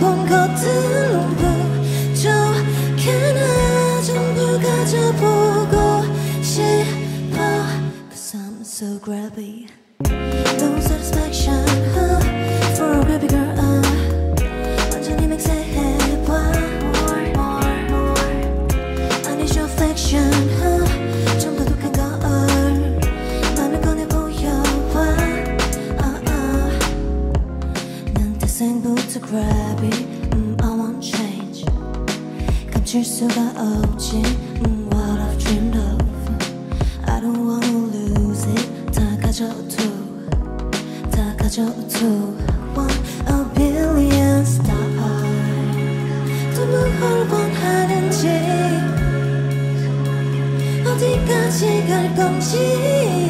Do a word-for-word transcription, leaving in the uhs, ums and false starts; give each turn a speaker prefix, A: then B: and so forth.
A: 본 것들로 부족해나 전부 가져보고 싶어 Cause I'm so grabby No satisfaction huh? For a grabby girl uh. 완전히 맹세해봐 More, more, more I need your affection huh? 좀 더 독한 걸 맘을 꺼내 보여봐 uh, uh. 난 태생부터 grabby mm, I won't change 감출 수가 없지 mm, What I've dreamed of I don't wanna lose it 다 가져도 다 가져도 One a billion star 또 뭘 원하는지 어디까지 갈 건지